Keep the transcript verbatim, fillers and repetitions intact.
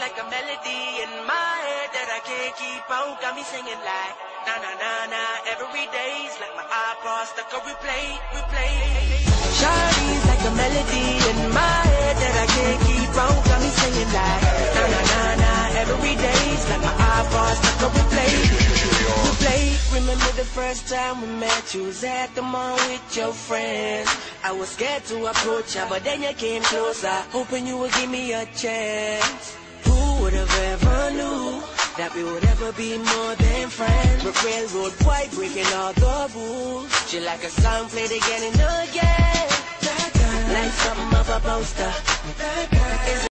like a melody in my head that I can't keep on. Got me singing like na na na na every day's like my iPod stuck on replay, replay. Shawty's like a melody in my head that I can't keep on. Got me singing like na na na na every day's like my iPod stuck on replay, replay. Remember the first time we met? You was at the mall with your friends. I was scared to approach you, but then you came closer, hoping you would give me a chance. Who would have ever knew that we would ever be more than friends? But railroad boy breaking all the rules. She like a song played again and again, like something of a poster.